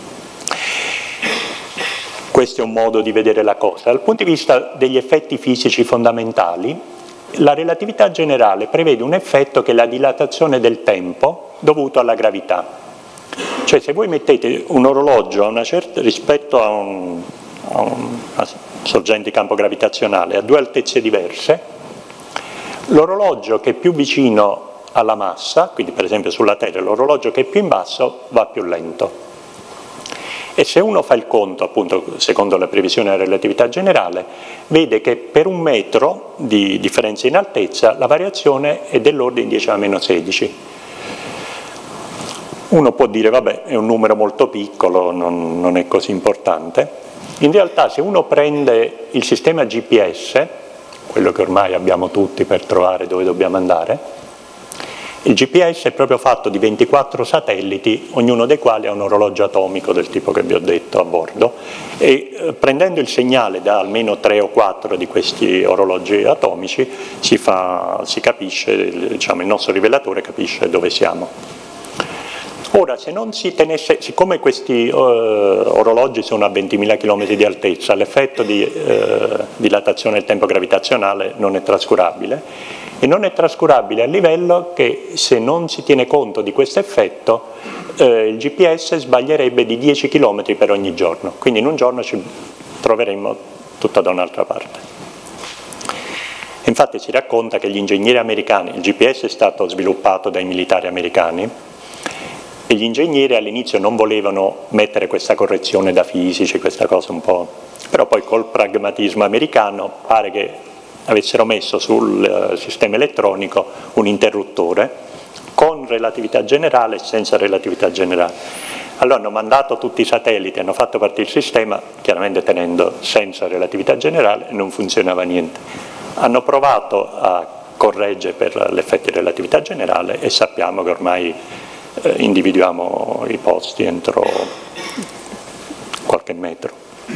Questo è un modo di vedere la cosa. Dal punto di vista degli effetti fisici fondamentali, la relatività generale prevede un effetto che è la dilatazione del tempo dovuto alla gravità. Cioè se voi mettete un orologio a una certa, rispetto a una sorgente di campo gravitazionale a 2 altezze diverse, l'orologio che è più vicino alla massa, quindi per esempio sulla Terra, l'orologio che è più in basso va più lento. E se uno fa il conto, appunto, secondo la previsione della relatività generale, vede che per 1 metro di differenza in altezza la variazione è dell'ordine di 10 alla meno 16. Uno può dire, vabbè, è un numero molto piccolo, non è così importante. In realtà, se uno prende il sistema GPS, quello che ormai abbiamo tutti per trovare dove dobbiamo andare, il GPS è proprio fatto di 24 satelliti, ognuno dei quali ha un orologio atomico del tipo che vi ho detto a bordo, e prendendo il segnale da almeno 3 o 4 di questi orologi atomici si capisce, diciamo, il nostro rivelatore capisce dove siamo. Ora, se non si tenesse, siccome questi orologi sono a 20.000 km di altezza, l'effetto di dilatazione del tempo gravitazionale non è trascurabile, e non è trascurabile a livello che se non si tiene conto di questo effetto il GPS sbaglierebbe di 10 km per ogni giorno, quindi in un giorno ci troveremmo tutta da un'altra parte. Infatti si racconta che gli ingegneri americani, il GPS è stato sviluppato dai militari americani, e gli ingegneri all'inizio non volevano mettere questa correzione da fisici, questa cosa un po', però poi col pragmatismo americano pare che avessero messo sul sistema elettronico un interruttore con relatività generale e senza relatività generale. Allora hanno mandato tutti i satelliti, hanno fatto partire il sistema, chiaramente tenendo senza relatività generale, e non funzionava niente. Hanno provato a correggere per l'effetto di relatività generale e sappiamo che ormai individuiamo i posti entro qualche metro.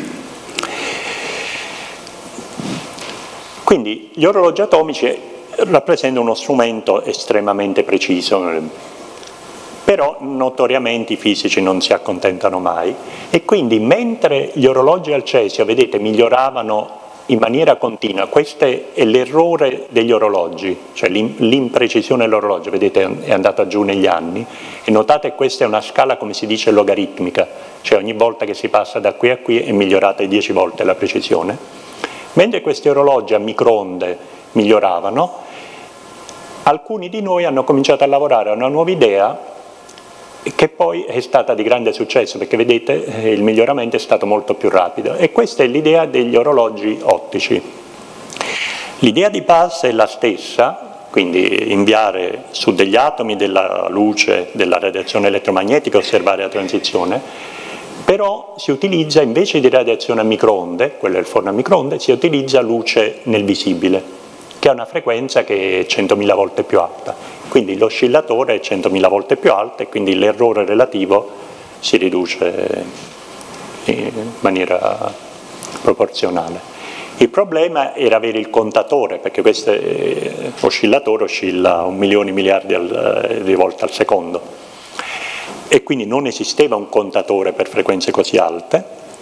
Quindi gli orologi atomici rappresentano uno strumento estremamente preciso, però notoriamente i fisici non si accontentano mai, e quindi mentre gli orologi al cesio, vedete, miglioravano in maniera continua, questo è l'errore degli orologi, cioè l'imprecisione dell'orologio, vedete, è andata giù negli anni, e notate che questa è una scala, come si dice, logaritmica, cioè ogni volta che si passa da qui a qui è migliorata 10 volte la precisione. Mentre questi orologi a microonde miglioravano, alcuni di noi hanno cominciato a lavorare a una nuova idea che poi è stata di grande successo, perché vedete il miglioramento è stato molto più rapido, e questa è l'idea degli orologi ottici. L'idea di base è la stessa, quindi inviare su degli atomi della luce, della radiazione elettromagnetica, osservare la transizione, però si utilizza, invece di radiazione a microonde, quello è il forno a microonde, si utilizza luce nel visibile, che ha una frequenza che è 100.000 volte più alta. Quindi l'oscillatore è 100.000 volte più alto e quindi l'errore relativo si riduce in maniera proporzionale. Il problema era avere il contatore, perché questo oscillatore oscilla 1 milione di miliardi di volte al secondo, e quindi non esisteva un contatore per frequenze così alte,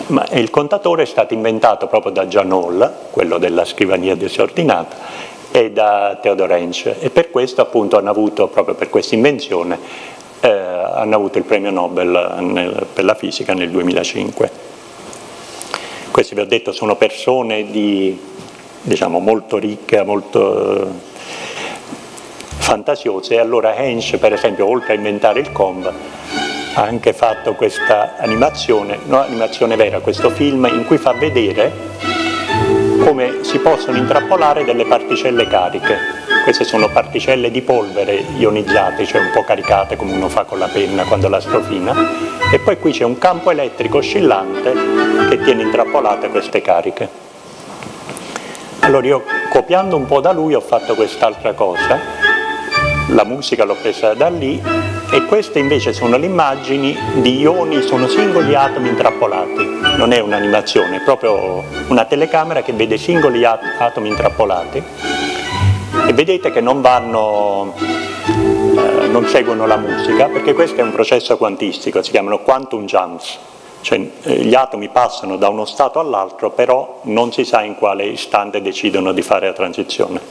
Ma il contatore è stato inventato proprio da Jan Hall, quello della scrivania disordinata, e da Theodor Hentsch, e per questo appunto hanno avuto, proprio per questa invenzione, hanno avuto il premio Nobel per la fisica nel 2005. Questi, vi ho detto, sono persone diciamo, molto ricche, molto fantasiose, e allora Hentsch, per esempio, oltre a inventare il comb, ha anche fatto questa animazione, no, animazione vera, questo film in cui fa vedere come si possono intrappolare delle particelle cariche. Queste sono particelle di polvere ionizzate, cioè un po' caricate come uno fa con la penna quando la strofina, e poi qui c'è un campo elettrico oscillante che tiene intrappolate queste cariche. Allora io, copiando un po' da lui, ho fatto quest'altra cosa, la musica l'ho presa da lì, e queste invece sono le immagini di ioni, sono singoli atomi intrappolati, non è un'animazione, è proprio una telecamera che vede singoli atomi intrappolati, e vedete che non seguono la musica, perché questo è un processo quantistico, si chiamano quantum jumps, cioè gli atomi passano da uno stato all'altro, però non si sa in quale istante decidono di fare la transizione.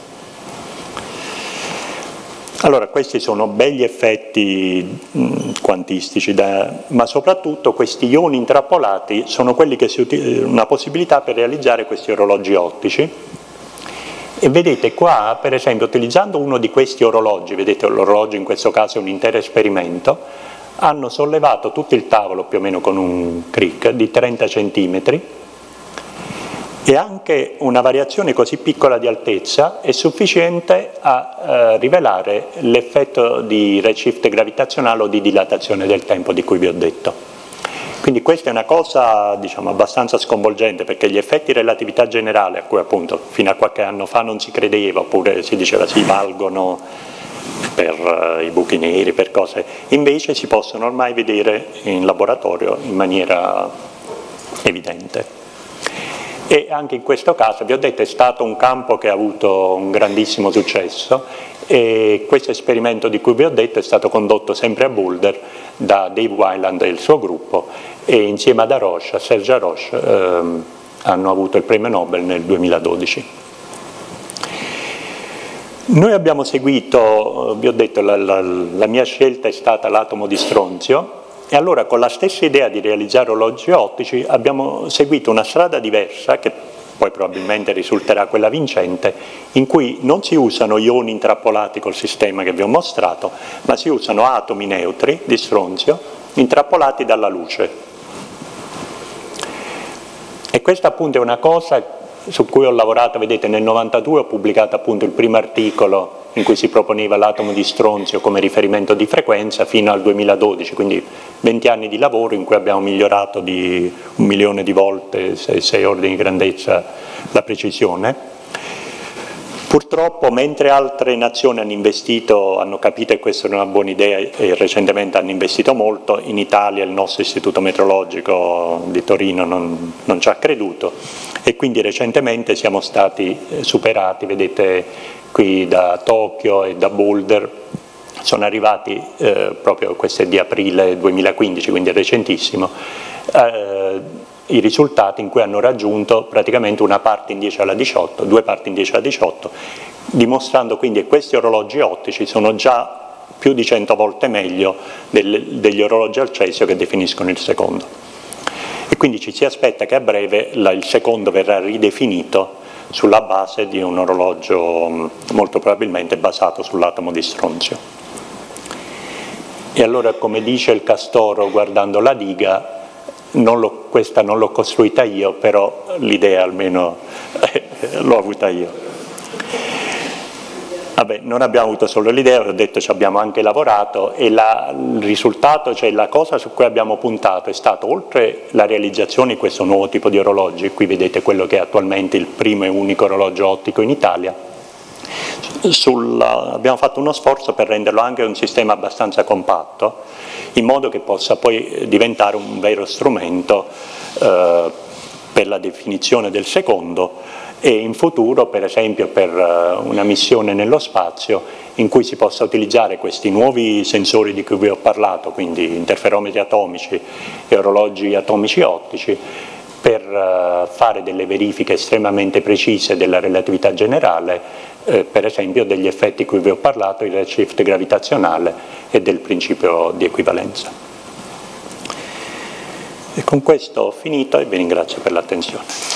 Allora, questi sono begli effetti quantistici, ma soprattutto questi ioni intrappolati sono quelli che una possibilità per realizzare questi orologi ottici. E vedete qua, per esempio, utilizzando uno di questi orologi, vedete l'orologio in questo caso è un intero esperimento, hanno sollevato tutto il tavolo più o meno con un crick di 30 centimetri, e anche una variazione così piccola di altezza è sufficiente a rivelare l'effetto di redshift gravitazionale o di dilatazione del tempo di cui vi ho detto. Quindi questa è una cosa, diciamo, abbastanza sconvolgente, perché gli effetti di relatività generale, a cui appunto fino a qualche anno fa non si credeva, oppure si diceva si valgono per i buchi neri, per cose, invece si possono ormai vedere in laboratorio in maniera evidente. E anche in questo caso, vi ho detto, è stato un campo che ha avuto un grandissimo successo, e questo esperimento di cui vi ho detto è stato condotto sempre a Boulder da Dave Weiland e il suo gruppo, e insieme ad Haroche, a Serge Haroche, hanno avuto il premio Nobel nel 2012. Noi abbiamo seguito, vi ho detto, la mia scelta è stata l'atomo di stronzio, e allora con la stessa idea di realizzare orologi ottici abbiamo seguito una strada diversa, che poi probabilmente risulterà quella vincente, in cui non si usano ioni intrappolati col sistema che vi ho mostrato, ma si usano atomi neutri di stronzio intrappolati dalla luce. E questa appunto è una cosa su cui ho lavorato, vedete, nel 92 ho pubblicato appunto il primo articolo in cui si proponeva l'atomo di stronzio come riferimento di frequenza, fino al 2012, quindi 20 anni di lavoro in cui abbiamo migliorato di 1 milione di volte, 6 ordini di grandezza, la precisione. Purtroppo, mentre altre nazioni hanno investito, hanno capito che questa era una buona idea e recentemente hanno investito molto, in Italia il nostro istituto meteorologico di Torino non ci ha creduto, e quindi recentemente siamo stati superati, vedete qui da Tokyo e da Boulder, sono arrivati proprio, questo è di aprile 2015, quindi è recentissimo, i risultati in cui hanno raggiunto praticamente una parte in 10 alla 18, 2 parti in 10 alla 18, dimostrando quindi che questi orologi ottici sono già più di 100 volte meglio degli orologi al Cesio che definiscono il secondo. E quindi ci si aspetta che a breve il secondo verrà ridefinito sulla base di un orologio molto probabilmente basato sull'atomo di stronzio. E allora, come dice il Castoro guardando la diga, questa non l'ho costruita io, però l'idea almeno l'ho avuta io. Vabbè, non abbiamo avuto solo l'idea, ho detto ci abbiamo anche lavorato, e il risultato, cioè la cosa su cui abbiamo puntato è stato, oltre la realizzazione di questo nuovo tipo di orologi, qui vedete quello che è attualmente il primo e unico orologio ottico in Italia, abbiamo fatto uno sforzo per renderlo anche un sistema abbastanza compatto, in modo che possa poi diventare un vero strumento per la definizione del secondo, e in futuro, per esempio, per una missione nello spazio in cui si possa utilizzare questi nuovi sensori di cui vi ho parlato, quindi interferometri atomici e orologi atomici ottici, per fare delle verifiche estremamente precise della relatività generale, per esempio degli effetti cui vi ho parlato, il redshift gravitazionale e del principio di equivalenza. E con questo ho finito e vi ringrazio per l'attenzione.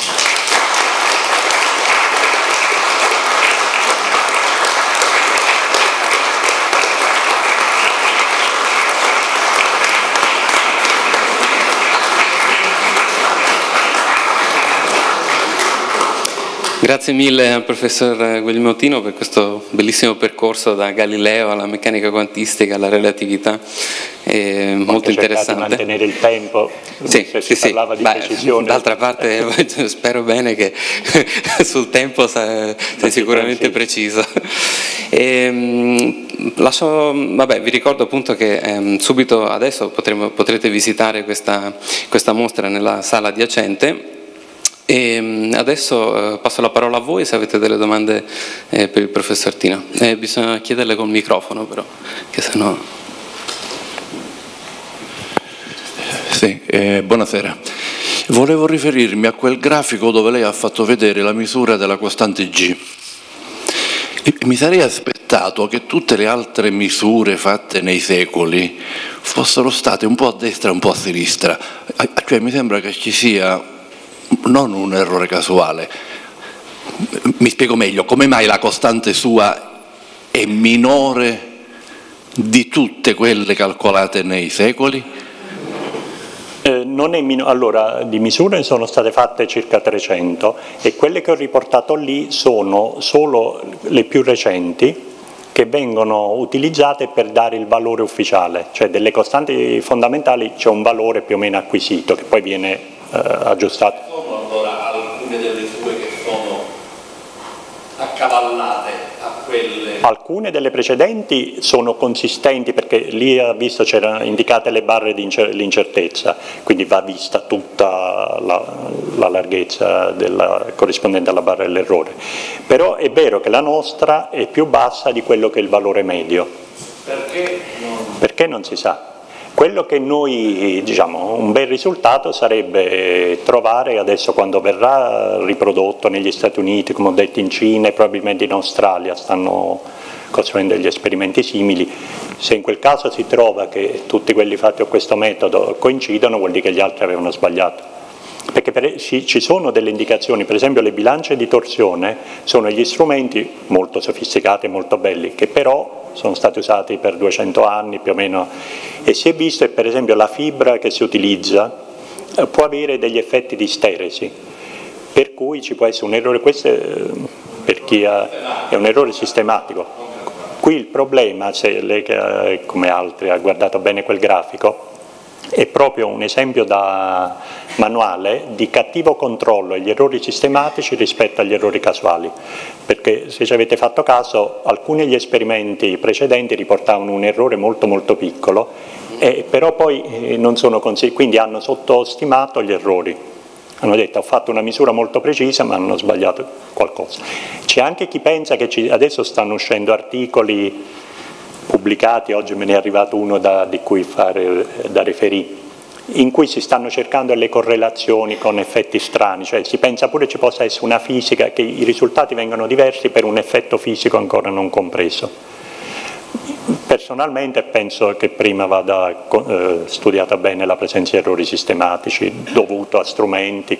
Grazie mille al professor Guglielmo Tino per questo bellissimo percorso da Galileo alla meccanica quantistica alla relatività, molto interessante. Di mantenere il tempo, sì, si parlava di precisione. D'altra parte spero bene che sul tempo sei sicuramente preciso. Vi ricordo appunto che subito adesso potrete visitare questa mostra nella sala adiacente. E adesso passo la parola a voi se avete delle domande per il professor Tino. Bisogna chiederle col microfono però, che sennò... Sì, buonasera. Volevo riferirmi a quel grafico dove lei ha fatto vedere la misura della costante G. Mi sarei aspettato che tutte le altre misure fatte nei secoli fossero state un po' a destra e un po' a sinistra. Cioè mi sembra che ci sia non un errore casuale. Mi spiego meglio, come mai la costante sua è minore di tutte quelle calcolate nei secoli? Non è allora, di misure sono state fatte circa 300 e quelle che ho riportato lì sono solo le più recenti che vengono utilizzate per dare il valore ufficiale, cioè delle costanti fondamentali c'è un valore più o meno acquisito che poi viene aggiustato. Sono allora alcune delle sue che sono accavallate a quelle? Alcune delle precedenti sono consistenti perché lì ha visto c'erano indicate le barre di l'incertezza, quindi va vista tutta la larghezza corrispondente alla barra dell'errore. Però è vero che la nostra è più bassa di quello che è il valore medio. Perché non si sa. Quello che noi diciamo un bel risultato sarebbe trovare adesso quando verrà riprodotto negli Stati Uniti, come ho detto in Cina e probabilmente in Australia stanno costruendo degli esperimenti simili, se in quel caso si trova che tutti quelli fatti con questo metodo coincidono vuol dire che gli altri avevano sbagliato. Perché ci sono delle indicazioni, per esempio le bilance di torsione sono gli strumenti molto sofisticati e molto belli che però sono stati usati per 200 anni più o meno e si è visto che per esempio la fibra che si utilizza può avere degli effetti di steresi, per cui ci può essere un errore, questo per chi è un errore sistematico. Qui il problema, se lei come altri ha guardato bene quel grafico, è proprio un esempio da manuale di cattivo controllo agli errori sistematici rispetto agli errori casuali, perché se ci avete fatto caso alcuni degli esperimenti precedenti riportavano un errore molto molto piccolo, però poi non sono quindi hanno sottostimato gli errori, hanno detto ho fatto una misura molto precisa ma hanno sbagliato qualcosa. C'è anche chi pensa che adesso stanno uscendo articoli pubblicati, oggi me ne è arrivato uno di cui fare da riferire, in cui si stanno cercando le correlazioni con effetti strani, cioè si pensa pure ci possa essere una fisica, che i risultati vengano diversi per un effetto fisico ancora non compreso. Personalmente penso che prima vada studiata bene la presenza di errori sistematici dovuto a strumenti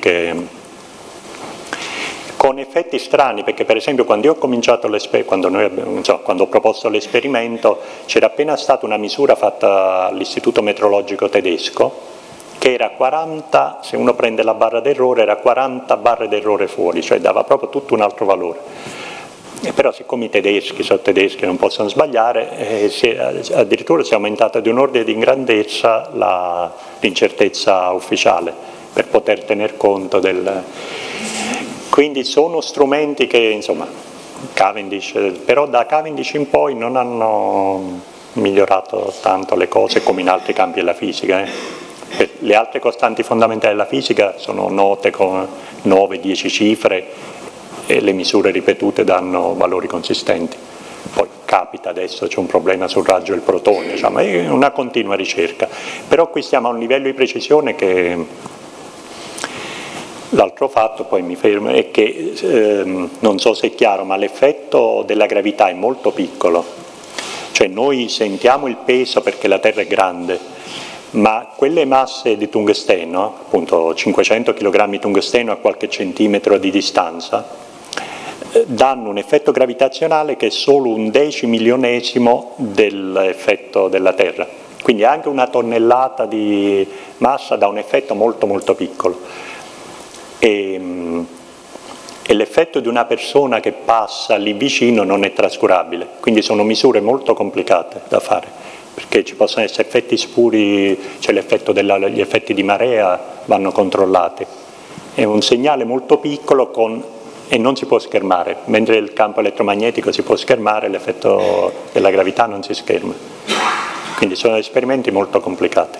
con effetti strani, perché per esempio quando io ho cominciato quando ho proposto l'esperimento c'era appena stata una misura fatta all'Istituto Metrologico Tedesco che era 40, se uno prende la barra d'errore era 40 barre d'errore fuori, cioè dava proprio tutto un altro valore. Però siccome i tedeschi sono tedeschi e non possono sbagliare, addirittura si è aumentata di un ordine di grandezza l'incertezza ufficiale per poter tener conto del... Quindi sono strumenti che, insomma, Cavendish, però da Cavendish in poi non hanno migliorato tanto le cose come in altri campi della fisica. Le altre costanti fondamentali della fisica sono note con 9-10 cifre e le misure ripetute danno valori consistenti. Poi capita adesso, c'è un problema sul raggio del protone, diciamo, è una continua ricerca. Però qui stiamo a un livello di precisione che L'altro fatto, poi mi fermo, è che non so se è chiaro, ma l'effetto della gravità è molto piccolo, cioè noi sentiamo il peso perché la Terra è grande, ma quelle masse di tungsteno, appunto 500 kg di tungsteno a qualche centimetro di distanza, danno un effetto gravitazionale che è solo un 10.000.000esimo dell'effetto della Terra. Quindi anche una tonnellata di massa dà un effetto molto molto piccolo. E l'effetto di una persona che passa lì vicino non è trascurabile, quindi sono misure molto complicate da fare, perché ci possono essere effetti spuri, c'è l'effetto gli effetti di marea vanno controllati. È un segnale molto piccolo e non si può schermare, mentre il campo elettromagnetico si può schermare, l'effetto della gravità non si scherma. Quindi sono esperimenti molto complicati.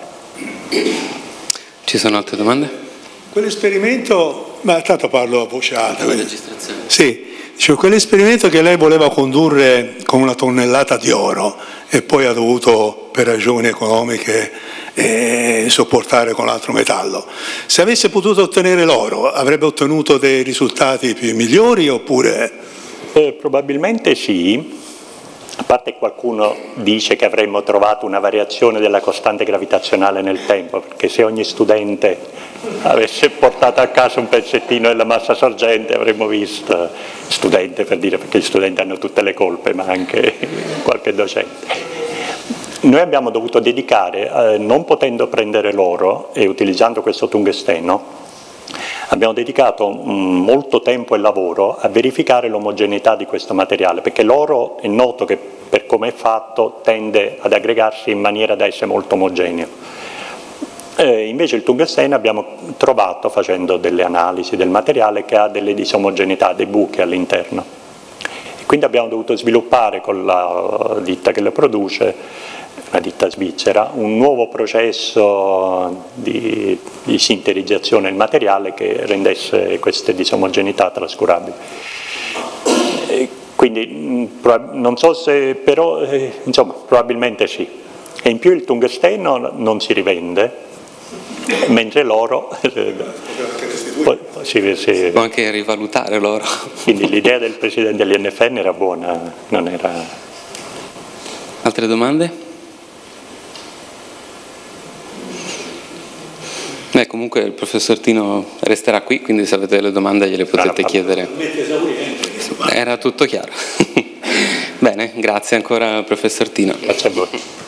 Ci sono altre domande? Quell'esperimento, ma tanto parlo a voce alta. Sì, cioè quell'esperimento che lei voleva condurre con una tonnellata di oro e poi ha dovuto per ragioni economiche sopportare con l'altro metallo. Se avesse potuto ottenere l'oro, avrebbe ottenuto dei risultati migliori oppure? Probabilmente sì. A parte qualcuno dice che avremmo trovato una variazione della costante gravitazionale nel tempo, perché se ogni studente avesse portato a casa un pezzettino della massa sorgente avremmo visto, studente per dire, perché gli studenti hanno tutte le colpe, ma anche qualche docente. Noi abbiamo dovuto dedicare, non potendo prendere l'oro e utilizzando questo tungsteno, abbiamo dedicato molto tempo e lavoro a verificare l'omogeneità di questo materiale, perché l'oro è noto che per come è fatto tende ad aggregarsi in maniera da essere molto omogeneo. Invece il tungsteno abbiamo trovato, facendo delle analisi del materiale, che ha delle disomogeneità, dei buchi all'interno. Quindi abbiamo dovuto sviluppare con la ditta che lo produce, una ditta svizzera, un nuovo processo di sinterizzazione del materiale che rendesse queste disomogeneità trascurabili. Quindi non so se, però insomma probabilmente sì. E in più il tungsteno non si rivende, mentre l'oro si può anche rivalutare l'oro. Quindi l'idea del presidente dell'INFN era buona, non era... Altre domande? Comunque il professor Tino resterà qui, quindi se avete delle domande gliele potete chiedere. Era tutto chiaro. Bene, grazie ancora professor Tino. Grazie a voi.